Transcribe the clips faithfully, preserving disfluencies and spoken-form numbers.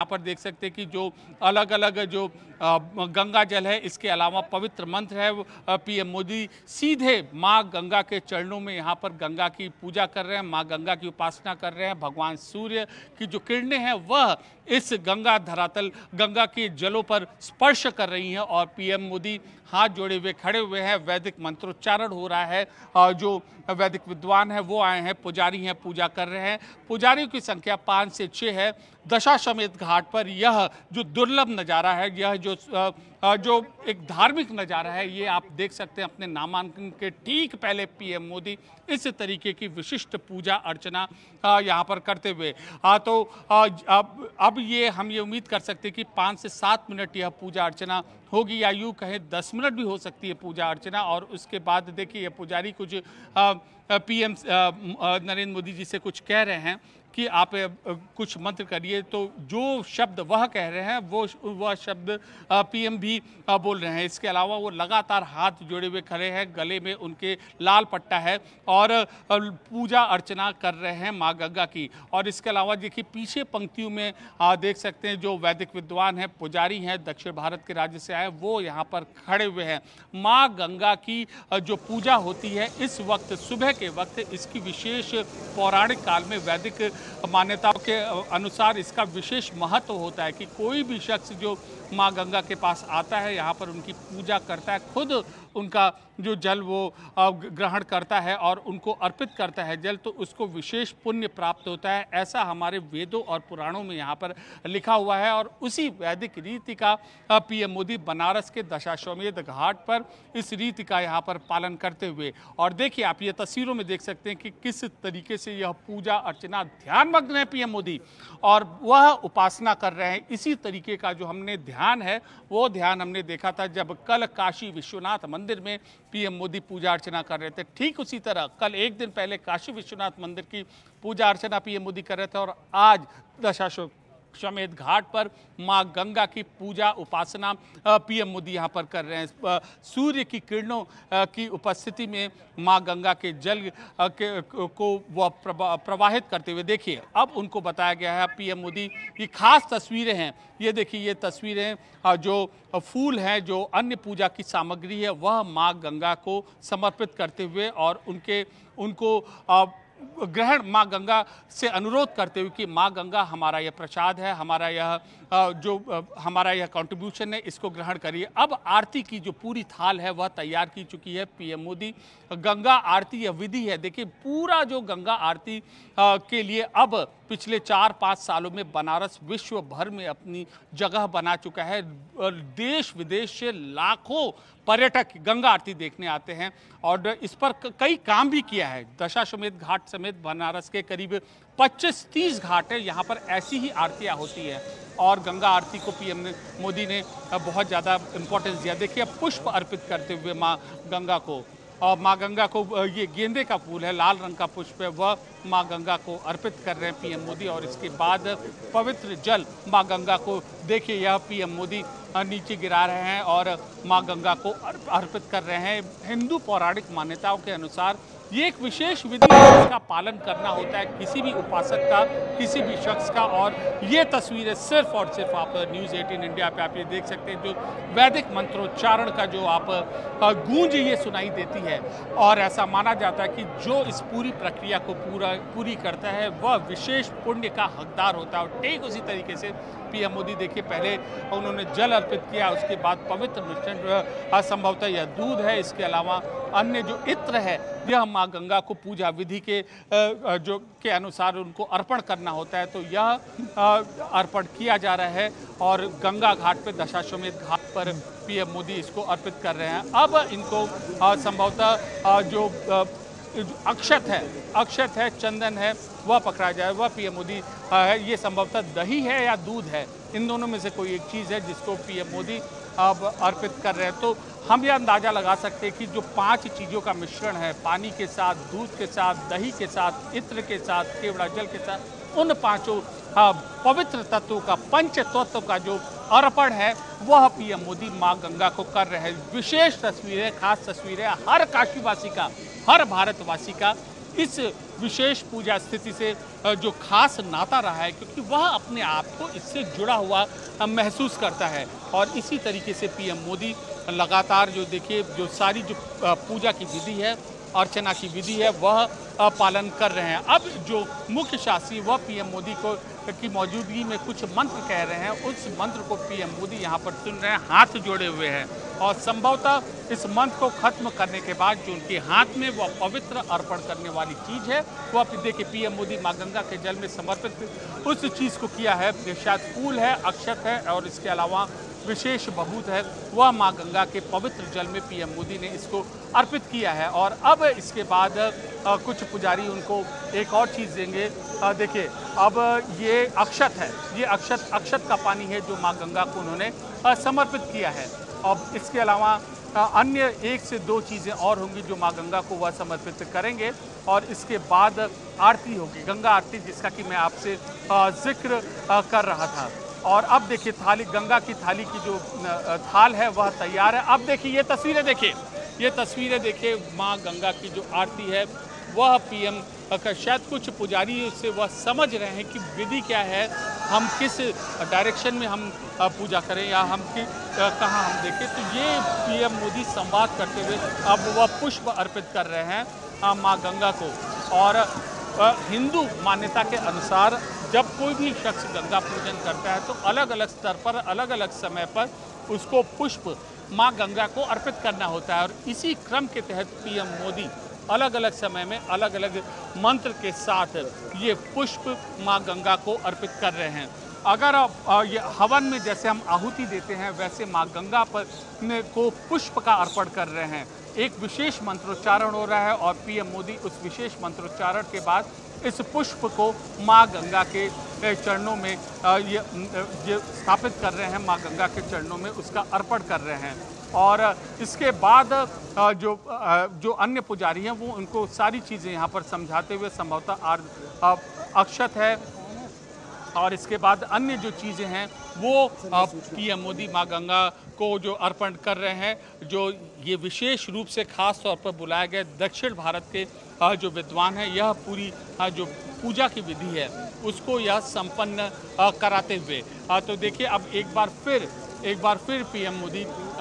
पर देख सकते हैं कि जो अलग अलग जो गंगा जल है, इसके अलावा पवित्र मंत्र है। पीएम मोदी सीधे माँ गंगा के चरणों में यहाँ पर गंगा की पूजा कर रहे हैं, माँ गंगा की उपासना कर रहे हैं। भगवान सूर्य की जो किरणें हैं वह इस गंगा धरातल गंगा के जलों पर स्पर्श कर रही हैं और पीएम मोदी हाथ जोड़े हुए खड़े हुए हैं। वैदिक मंत्रोच्चारण हो रहा है और जो वैदिक विद्वान हैं वो आए हैं, पुजारी हैं, पूजा कर रहे हैं। पुजारियों की संख्या पाँच से छः है। दशाश्वमेध घाट पर यह जो दुर्लभ नज़ारा है, यह जो जो एक धार्मिक नज़ारा है, ये आप देख सकते हैं अपने नामांकन के ठीक पहले पीएम मोदी इस तरीके की विशिष्ट पूजा अर्चना यहाँ पर करते हुए। तो अब अब ये हम ये उम्मीद कर सकते हैं कि पाँच से सात मिनट यह पूजा अर्चना होगी, या यूँ कहें दस मिनट भी हो सकती है पूजा अर्चना। और उसके बाद देखिए ये पुजारी कुछ पीएम नरेंद्र मोदी जी से कुछ कह रहे हैं कि आप कुछ मंत्र करिए, तो जो शब्द वह कह रहे हैं वो वह शब्द पीएम भी बोल रहे हैं। इसके अलावा वो लगातार हाथ जोड़े हुए खड़े हैं, गले में उनके लाल पट्टा है और पूजा अर्चना कर रहे हैं माँ गंगा की। और इसके अलावा देखिए पीछे पंक्तियों में देख सकते हैं जो वैदिक विद्वान हैं, पुजारी हैं, दक्षिण भारत के राज्य से आए, वो यहाँ पर खड़े हुए हैं। माँ गंगा की जो पूजा होती है इस वक्त सुबह के वक्त, इसकी विशेष पौराणिक काल में वैदिक मान्यताओं के अनुसार इसका विशेष महत्व होता है कि कोई भी शख्स जो माँ गंगा के पास आता है, यहाँ पर उनकी पूजा करता है, खुद उनका जो जल वो ग्रहण करता है और उनको अर्पित करता है जल, तो उसको विशेष पुण्य प्राप्त होता है। ऐसा हमारे वेदों और पुराणों में यहाँ पर लिखा हुआ है और उसी वैदिक रीति का पीएम मोदी बनारस के दशाश्वमेध घाट पर इस रीति का यहाँ पर पालन करते हुए। और देखिए आप ये तस्वीरों में देख सकते हैं कि किस तरीके से यह पूजा अर्चना ध्यानमग्न है पीएम मोदी और वह उपासना कर रहे हैं। इसी तरीके का जो हमने ध्यान है वो ध्यान हमने देखा था जब कल काशी विश्वनाथ मंदिर में पीएम मोदी पूजा अर्चना कर रहे थे। ठीक उसी तरह कल एक दिन पहले काशी विश्वनाथ मंदिर की पूजा अर्चना पीएम मोदी कर रहे थे और आज दशाश्वमेध घाट पर मां गंगा की पूजा उपासना पीएम मोदी यहां पर कर रहे हैं। सूर्य की किरणों की उपस्थिति में मां गंगा के जल के को वह प्रवाहित करते हुए देखिए अब उनको बताया गया है। पीएम मोदी की खास तस्वीरें हैं, ये देखिए ये तस्वीरें जो फूल हैं, जो अन्य पूजा की सामग्री है, वह मां गंगा को समर्पित करते हुए और उनके उनको ग्रहण माँ गंगा से अनुरोध करते हुए कि माँ गंगा हमारा यह प्रसाद है, हमारा यह जो हमारा यह कंट्रीब्यूशन है, इसको ग्रहण करिए। अब आरती की जो पूरी थाल है वह तैयार की चुकी है पीएम मोदी। गंगा आरती यह विधि है, देखिए पूरा जो गंगा आरती के लिए अब पिछले चार पाँच सालों में बनारस विश्व भर में अपनी जगह बना चुका है। देश विदेश से लाखों पर्यटक गंगा आरती देखने आते हैं और इस पर कई काम भी किया है। दशाश्वमेध घाट समेत बनारस के करीब पच्चीस तीस घाट है, यहाँ पर ऐसी ही आरतियाँ होती हैं और गंगा आरती को पीएम मोदी ने बहुत ज़्यादा इम्पोर्टेंस दिया। देखिए पुष्प अर्पित करते हुए माँ गंगा को, और माँ गंगा को ये गेंदे का फूल है, लाल रंग का पुष्प है, वह माँ गंगा को अर्पित कर रहे हैं पीएम मोदी। और इसके बाद पवित्र जल माँ गंगा को देखिए यह पीएम मोदी नीचे गिरा रहे हैं और माँ गंगा को अर्पित कर रहे हैं। हिंदू पौराणिक मान्यताओं के अनुसार ये एक विशेष विधि है जिसका पालन करना होता है किसी भी उपासक का, किसी भी शख्स का। और ये तस्वीरें सिर्फ और सिर्फ आप न्यूज़ अठारह इंडिया पे आप ये देख सकते हैं, जो वैदिक मंत्रोच्चारण का जो आप गूंज ये सुनाई देती है। और ऐसा माना जाता है कि जो इस पूरी प्रक्रिया को पूरा पूरी करता है वह विशेष पुण्य का हकदार होता है। और ठीक उसी तरीके से पीएम मोदी देखिए पहले उन्होंने जल अर्पित किया, उसके बाद पवित्र मिश्रण संभवतः यह दूध है, इसके अलावा अन्य जो इत्र है यह माँ गंगा को पूजा विधि के जो के अनुसार उनको अर्पण करना होता है, तो यह अर्पण किया जा रहा है। और गंगा घाट पे दशाश्वमेध घाट पर पीएम मोदी इसको अर्पित कर रहे हैं। अब इनको संभवतः जो अक्षत है अक्षत है चंदन है वह पकड़ा जाए, वह पीएम मोदी है। ये संभवतः दही है या दूध है, इन दोनों में से कोई एक चीज़ है जिसको पीएम मोदी अब अर्पित कर रहे हैं। तो हम ये अंदाज़ा लगा सकते हैं कि जो पांच चीज़ों का मिश्रण है, पानी के साथ, दूध के साथ, दही के साथ, इत्र के साथ, केवड़ा जल के साथ, उन पांचों पवित्र तत्वों का, पंच तत्व का जो अर्पण है वह पीएम मोदी माँ गंगा को कर रहे हैं। विशेष तस्वीरें, खास तस्वीरें हर काशीवासी का, हर भारतवासी का इस विशेष पूजा स्थिति से जो खास नाता रहा है, क्योंकि वह अपने आप को इससे जुड़ा हुआ महसूस करता है। और इसी तरीके से पीएम मोदी लगातार जो देखिए जो सारी जो पूजा की विधि है, अर्चना की विधि है, वह पालन कर रहे हैं। अब जो मुख्य शासी वह पीएम मोदी को की मौजूदगी में कुछ मंत्र कह रहे हैं, उस मंत्र को पीएम मोदी यहाँ पर सुन रहे हैं, हाथ जोड़े हुए हैं। और संभवतः इस मंत्र को खत्म करने के बाद जो उनके हाथ में वह पवित्र अर्पण करने वाली चीज़ है, वह देखिए पीएम मोदी माँ गंगा के जल में समर्पित उस चीज़ को किया है। शायद फूल है, अक्षत है और इसके अलावा विशेष भभूत है, वह माँ गंगा के पवित्र जल में पीएम मोदी ने इसको अर्पित किया है। और अब इसके बाद आ, कुछ पुजारी उनको एक और चीज़ देंगे। देखिए अब ये अक्षत है, ये अक्षत अक्षत का पानी है जो माँ गंगा को उन्होंने आ, समर्पित किया है। अब इसके अलावा अन्य एक से दो चीज़ें और होंगी जो माँ गंगा को वह समर्पित करेंगे। और इसके बाद आरती होगी, गंगा आरती, जिसका कि मैं आपसे जिक्र कर रहा था। और अब देखिए थाली, गंगा की थाली की जो थाल है वह तैयार है। अब देखिए ये तस्वीरें देखिए, ये तस्वीरें देखिए माँ गंगा की जो आरती है वह पीएम का, शायद कुछ पुजारी से वह समझ रहे हैं कि विधि क्या है, हम किस डायरेक्शन में हम पूजा करें या हम कि कहाँ हम देखें। तो ये पीएम मोदी संवाद करते हुए अब वह पुष्प अर्पित कर रहे हैं माँ गंगा को। और हिंदू मान्यता के अनुसार जब कोई भी शख्स गंगा पूजन करता है तो अलग अलग स्तर पर, अलग अलग समय पर उसको पुष्प माँ गंगा को अर्पित करना होता है। और इसी क्रम के तहत पीएम मोदी अलग अलग समय में अलग अलग मंत्र के साथ ये पुष्प माँ गंगा को अर्पित कर रहे हैं। अगर ये हवन में जैसे हम आहुति देते हैं, वैसे माँ गंगा पर को पुष्प का अर्पण कर रहे हैं। एक विशेष मंत्रोच्चारण हो रहा है और पीएम मोदी उस विशेष मंत्रोच्चारण के बाद इस पुष्प को माँ गंगा के चरणों में ये, ये स्थापित कर रहे हैं, माँ गंगा के चरणों में उसका अर्पण कर रहे हैं। और इसके बाद जो जो अन्य पुजारी हैं वो उनको सारी चीज़ें यहाँ पर समझाते हुए, संभवतः अक्षत है और इसके बाद अन्य जो चीज़ें हैं वो पीएम मोदी माँ गंगा को जो अर्पण कर रहे हैं, जो ये विशेष रूप से खास तौर पर बुलाए गए दक्षिण भारत के जो विद्वान हैं, यह पूरी जो पूजा की विधि है उसको यह संपन्न कराते हुए। तो देखिए अब एक बार फिर एक बार फिर पीएम मोदी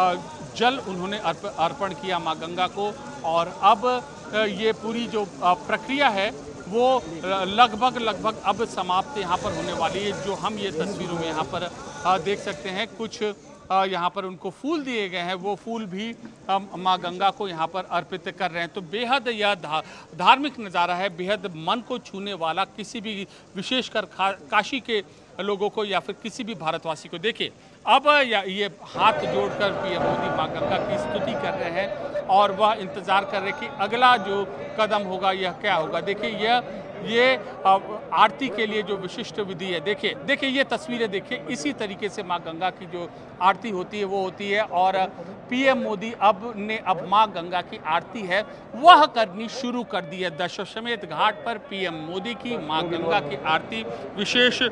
जल उन्होंने अर्प, अर्पण किया माँ गंगा को। और अब ये पूरी जो प्रक्रिया है वो लगभग लगभग अब समाप्त यहाँ पर होने वाली है। जो हम ये तस्वीरों में यहाँ पर देख सकते हैं, कुछ यहाँ पर उनको फूल दिए गए हैं, वो फूल भी माँ गंगा को यहाँ पर अर्पित कर रहे हैं। तो बेहद यह धा, धार्मिक नज़ारा है, बेहद मन को छूने वाला। किसी भी विशेषकर काशी के लोगों को या फिर किसी भी भारतवासी को, देखिए अब ये हाथ जोड़कर पीएम मोदी माँ गंगा की स्तुति कर रहे हैं और वह इंतज़ार कर रहे हैं कि अगला जो कदम होगा यह क्या होगा। देखिए यह ये आरती के लिए जो विशिष्ट विधि है, देखिए देखिए ये तस्वीरें देखिए, इसी तरीके से माँ गंगा की जो आरती होती है वो होती है। और पीएम मोदी अब ने अब माँ गंगा की आरती है वह करनी शुरू कर दी है। दशाश्वमेध घाट पर पीएम मोदी की माँ गंगा की आरती विशेष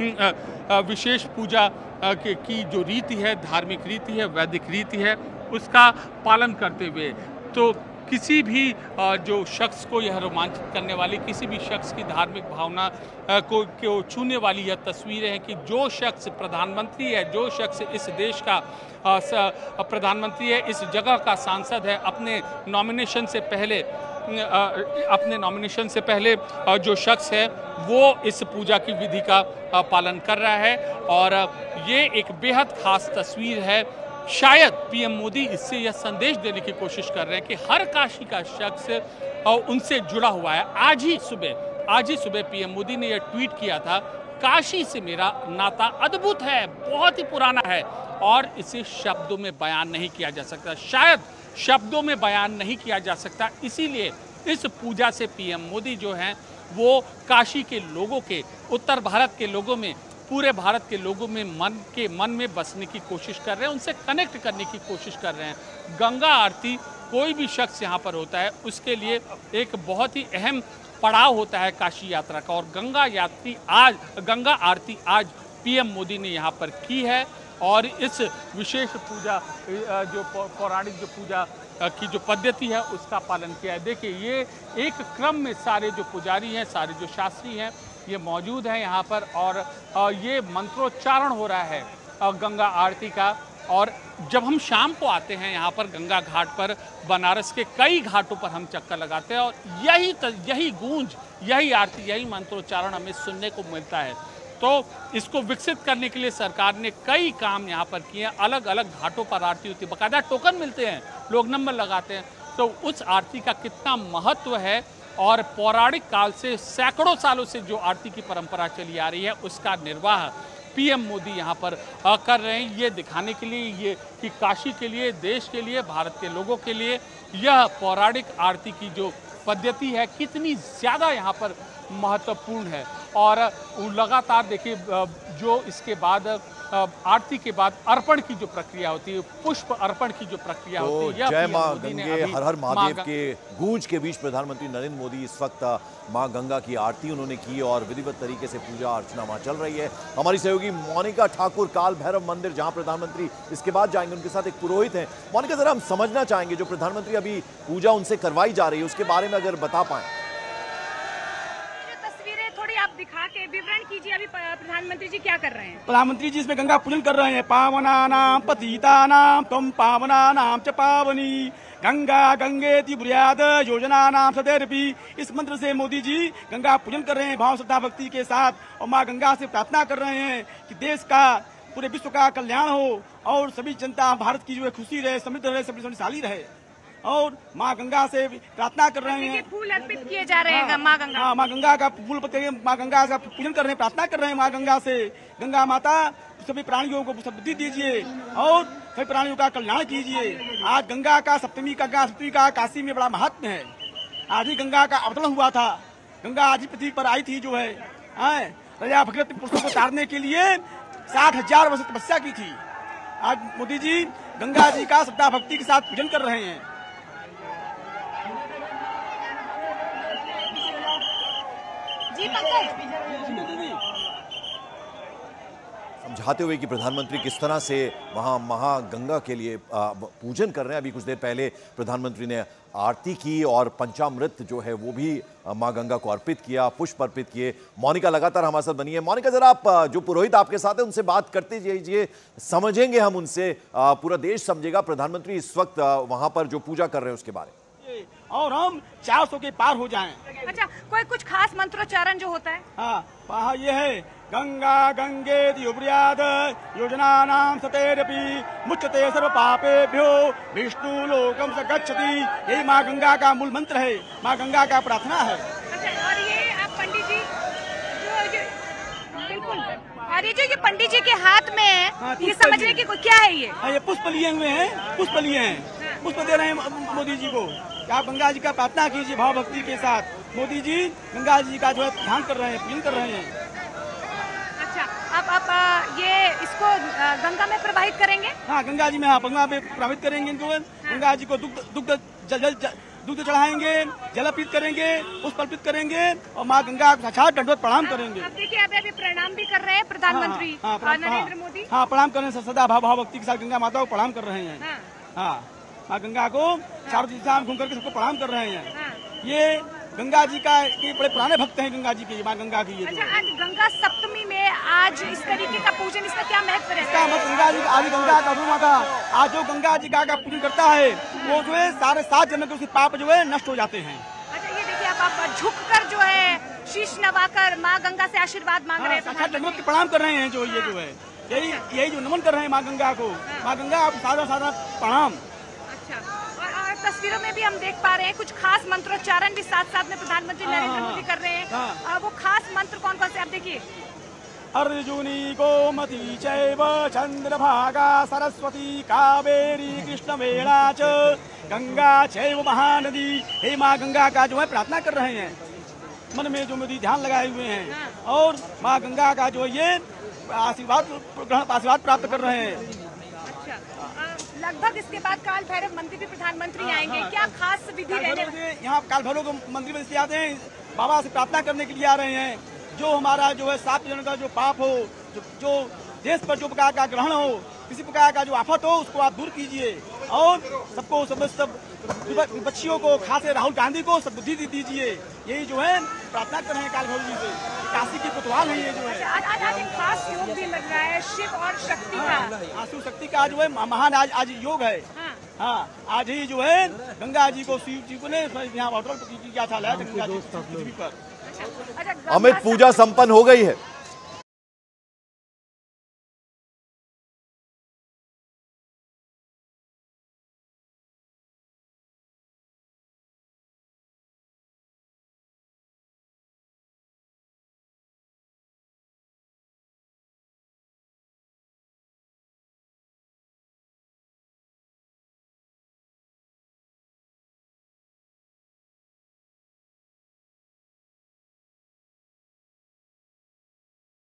विशेष पूजा की जो रीति है, धार्मिक रीति है, वैदिक रीति है, उसका पालन करते हुए तो किसी भी जो शख्स को यह रोमांचित करने वाली, किसी भी शख्स की धार्मिक भावना को, को छूने वाली यह तस्वीरें हैं कि जो शख्स प्रधानमंत्री है, जो शख्स इस देश का प्रधानमंत्री है, इस जगह का सांसद है, अपने नॉमिनेशन से पहले अपने नॉमिनेशन से पहले जो शख्स है वो इस पूजा की विधि का पालन कर रहा है। और ये एक बेहद खास तस्वीर है। शायद पीएम मोदी इससे यह संदेश देने की कोशिश कर रहे हैं कि हर काशी का शख्स उनसे जुड़ा हुआ है। आज ही सुबह आज ही सुबह पीएम मोदी ने यह ट्वीट किया था, काशी से मेरा नाता अद्भुत है, बहुत ही पुराना है और इसे शब्दों में बयान नहीं किया जा सकता। शायद शब्दों में बयान नहीं किया जा सकता, इसीलिए इस पूजा से पीएम मोदी जो हैं वो काशी के लोगों के, उत्तर भारत के लोगों में, पूरे भारत के लोगों में मन के मन में बसने की कोशिश कर रहे हैं, उनसे कनेक्ट करने की कोशिश कर रहे हैं। गंगा आरती कोई भी शख्स यहाँ पर होता है उसके लिए एक बहुत ही अहम पड़ाव होता है काशी यात्रा का। और गंगा यात्री आज गंगा आरती आज पीएम मोदी ने यहाँ पर की है और इस विशेष पूजा जो पौराणिक जो पूजा की जो पद्धति है उसका पालन किया है। देखिए ये एक क्रम में सारे जो पुजारी हैं, सारे जो शास्त्री हैं ये मौजूद हैं यहाँ पर, और ये मंत्रोच्चारण हो रहा है गंगा आरती का। और जब हम शाम को आते हैं यहाँ पर गंगा घाट पर, बनारस के कई घाटों पर हम चक्कर लगाते हैं और यही यही गूंज, यही आरती, यही मंत्रोच्चारण हमें सुनने को मिलता है। तो इसको विकसित करने के लिए सरकार ने कई काम यहाँ पर किए हैं। अलग अलग घाटों पर आरती होती है, बाकायदा टोकन मिलते हैं, लोग नंबर लगाते हैं। तो उस आरती का कितना महत्व है और पौराणिक काल से सैकड़ों सालों से जो आरती की परंपरा चली आ रही है उसका निर्वाह पीएम मोदी यहाँ पर कर रहे हैं, ये दिखाने के लिए ये कि काशी के लिए, देश के लिए, भारत के लोगों के लिए यह पौराणिक आरती की जो पद्धति है कितनी ज़्यादा यहाँ पर महत्वपूर्ण है। और लगातार देखिए जो इसके बाद आरती के बाद अर्पण की जो प्रक्रिया होती है, पुष्प अर्पण की जो प्रक्रिया तो होती है, जय मां गंगे हर हर महादेव के गूंज के बीच प्रधानमंत्री नरेंद्र मोदी इस वक्त मां गंगा की आरती उन्होंने की और विधिवत तरीके से पूजा अर्चना वहां चल रही है। हमारी सहयोगी मोनिका ठाकुर काल भैरव मंदिर जहां प्रधानमंत्री इसके बाद जाएंगे, उनके साथ एक पुरोहित हैं। मोनिका जरा हम समझना चाहेंगे जो प्रधानमंत्री अभी पूजा उनसे करवाई जा रही है उसके बारे में अगर बता पाए। आप दिखा के विवरण कीजिए, अभी प्रधानमंत्री जी क्या कर रहे हैं? प्रधानमंत्री जी इसमें गंगा पूजन कर रहे हैं। पावनानां पतितानां त्वं पावनानां च पावनी गंगा गंगेति ब्रूयाद योजनानां सदैरपि। इस मंत्र से मोदी जी गंगा पूजन कर रहे हैं भाव श्रद्धा भक्ति के साथ और मां गंगा से प्रार्थना कर रहे हैं कि देश का, पूरे विश्व का कल्याण हो और सभी जनता भारत की जो है खुशी रहे, समृद्ध रहे, समृद्धशाली रहे। और माँ गंगा से प्रार्थना कर रहे हैं, फूल अर्पित किए जा रहे हैं माँ गंगा। हाँ, माँ गंगा का फूल माँ गंगा का पूजन कर रहे हैं, प्रार्थना कर रहे हैं माँ गंगा से। गंगा माता सभी प्राणियों को समृद्धि दीजिए और सभी प्राणियों का कल्याण कीजिए। आज गंगा का सप्तमी का गंगा सप्तमी का काशी में बड़ा महत्व है। आज ही गंगा का अवतरण हुआ था, गंगा आज ही पृथ्वी पर आई थी जो है राजा भगीरथ पुरुषों को तारने के लिए साठ हजार वर्ष तपस्या की थी। आज मोदी जी गंगा जी का श्रद्धा भक्ति के साथ पूजन कर रहे हैं। जी समझाते हुए कि प्रधानमंत्री किस तरह से वहां महागंगा के लिए पूजन कर रहे हैं। अभी कुछ देर पहले प्रधानमंत्री ने आरती की और पंचामृत जो है वो भी मां गंगा को अर्पित किया, पुष्प अर्पित किए। मोनिका लगातार हमारे साथ बनी है। मोनिका जरा आप जो पुरोहित आपके साथ है उनसे बात करते जाइए, समझेंगे हम उनसे, पूरा देश समझेगा प्रधानमंत्री इस वक्त वहां पर जो पूजा कर रहे हैं उसके बारे में, और हम चार सौ के पार हो जाएं। अच्छा, कोई कुछ खास मंत्रोच्चारण जो होता है? हाँ, वहाँ ये है गंगा गंगेति ब्रूयाद योजनानां सतेरपि मुच्यते सर्व पापेभ्यो विष्णु लोकम स गच्छति। यही माँ गंगा का मूल मंत्र है, माँ गंगा का प्रार्थना है। अच्छा, और ये आप पंडित जी जो, जो बिल्कुल, और ये जो ये पंडित जी के हाथ में है, हाँ, ये समझने की क्या है? ये हाँ, ये पुष्प लिए हुए हैं, पुष्प लिए हैं, पुष्प दे रहे हैं मोदी जी को। आप गंगा जी का प्रार्थना कीजिए भाव भक्ति के साथ। मोदी जी गंगा जी का जो है ध्यान कर रहे हैं, पूजन कर रहे हैं। अच्छा, आप आप ये इसको गंगा में प्रवाहित करेंगे? हाँ, गंगा जी में, हाँ, गंगा में प्रवाहित करेंगे इनको। हाँ। गंगा जी को दुग्ध दुग्ध जल जल दुग्ध चढ़ाएंगे, जल अर्पित करेंगे, पुष्प अर्पित करेंगे और माँ गंगा को साक्षात दंडवत प्रणाम करेंगे। अब देखिए अभी अभी प्रणाम भी कर रहे हैं प्रधानमंत्री नरेंद्र मोदी। हाँ, प्रणाम कर रहे हैं, सदा भाव भाव भक्ति के साथ गंगा माता को प्रणाम कर रहे हैं। हाँ, माँ गंगा को चारों दिशा में घूम करके सबको प्रणाम कर रहे हैं। हाँ। ये गंगा जी का के बड़े पुराने भक्त हैं गंगा जी के, माँ गंगा की। ये अच्छा, आज गंगा सप्तमी में आज इस तरीके का पूजन, इसका क्या महत्व रहता है? गंगा जी आदि गंगा का रूप था। आज जो गंगा जी का पूजन करता है वो जो है साढ़े सात जन्म के उसके पाप जो है नष्ट हो जाते हैं। अच्छा, ये देखिए आप, आप झुक कर जो है शीश नवाकर माँ गंगा से आशीर्वाद मांग रहे हैं, दंडवत प्रणाम कर रहे हैं। जो ये जो है यही यही जो नमन कर रहे हैं माँ गंगा को। माँ गंगा आप सादा सादा प्रणाम। तस्वीरों में भी हम देख पा रहे हैं कुछ खास मंत्रोच्चारण भी साथ साथ में प्रधानमंत्री नरेंद्र मोदी कर रहे हैं। हाँ। वो खास मंत्र कौन कौन से आप देखिए? अर्जुनी गोमती चैव चंद्रभागा सरस्वती कावेरी कृष्णवेणा च गंगा चैव महानदी। हे माँ गंगा का जो है प्रार्थना कर रहे हैं, मन में जो मोदी ध्यान लगाए हुए हैं। हाँ। और माँ गंगा का जो ये आशीर्वाद आशीर्वाद प्राप्त कर रहे हैं। लगभग इसके बाद काल भैरव मंदिर भी प्रधानमंत्री हाँ, आएंगे। हाँ, क्या खास विधि रहने? यहाँ काल भैरव को मंदिर में इसलिए आते हैं, बाबा से प्रार्थना करने के लिए आ रहे हैं। जो हमारा जो है सात जन का जो पाप हो, जो, जो देश पर जो प्रकार का ग्रहण हो, किसी प्रकार का जो आफत हो, उसको आप दूर कीजिए और सबको सब सब विपक्षियों को, खास राहुल गांधी को सब बुद्धि दीजिए। यही जो है प्रार्थना कर रहे हैं काल भैरव जी से। काशी की कोतवाल है ये जो है। आज आज आज एक खास योग भी मिल रहा है शिव और शक्ति का। आसु शक्ति का जो है महान आज आज योग है। हाँ। हाँ, आज ही जो है गंगा जी को, शिव जी को ने यहाँ होटल किया था गंगा जी पृथ्वी पर। अच्छा, अमित, पूजा संपन्न हो गई है।